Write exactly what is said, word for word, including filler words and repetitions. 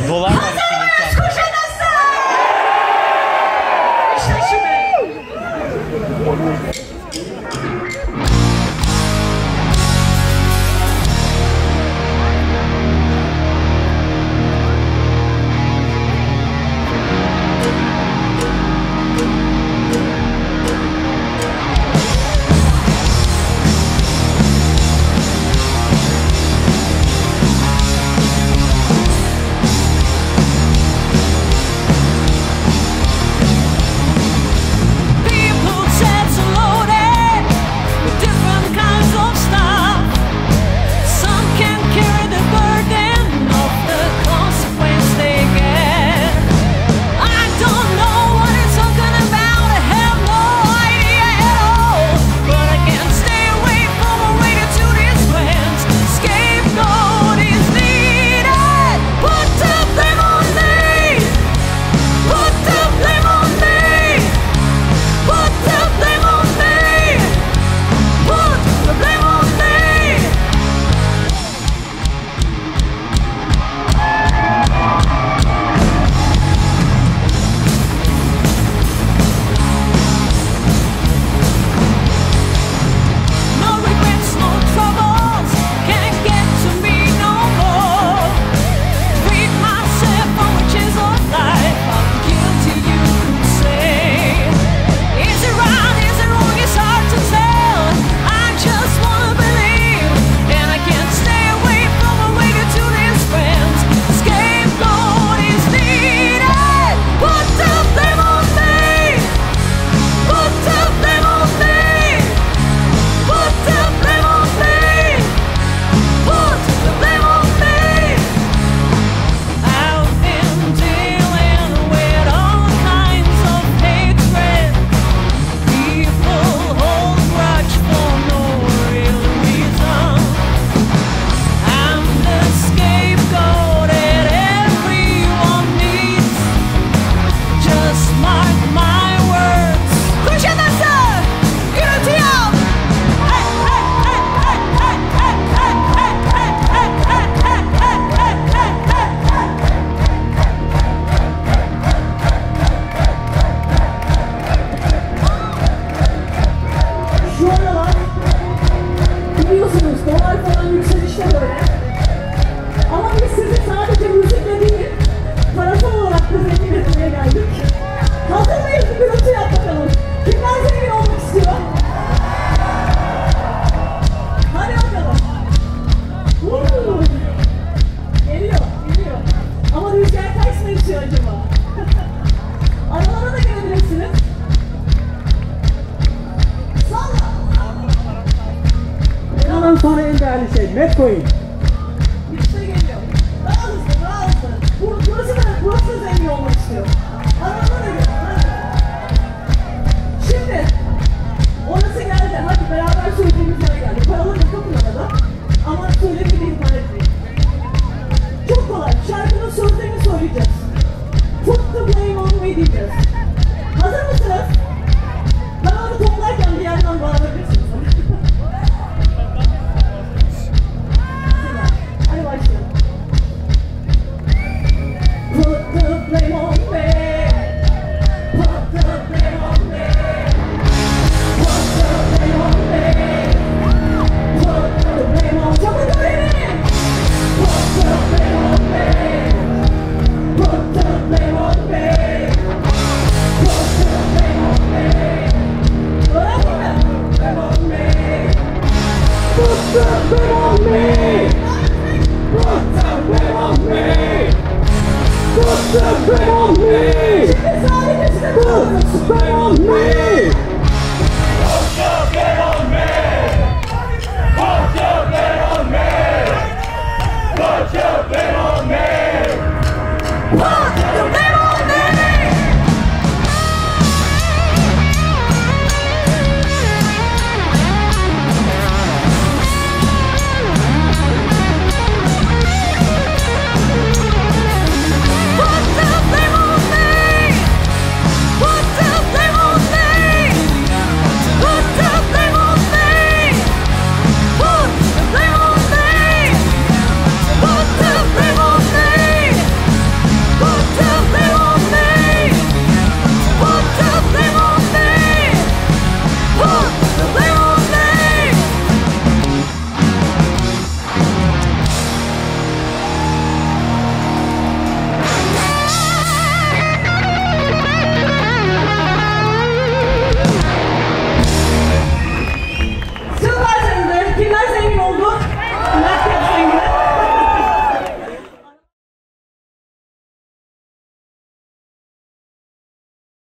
Dolar var içinde. Kuşadası! İşte şimdi. Sonra en değerli şey Metcoin. İşte geliyor. Daha hızlı, daha hızlı. Bu, burası da, burası da zengin olmak istiyor. Arabalara gel. Şimdi, orası geldi. Hadi beraber söylediğimiz yere geldi. Paraları da kapın arada. Ama söylemediğim ihmal etmeyin. Çok kolay. Şarkının sözlerini söyleyeceğiz. Put the blame on me diyeceğiz. Hazır mısınız? Ben onu toplarken bir yerden bağırabilirsiniz. Hadi başlayalım. Put the blame on me. Put the blame on me. Put the blame on me. Put the blame on me. Çabuk öğrenin. Put the blame on me. Put the blame on me. Put the blame on me. Öğrenin mi? Blame on me. Put the blame on me. Put the blame on me. Put the blame on me. Şimdi sadece size Put the blame on me. Put the blame on me. Put the blame on me. Put the blame on me.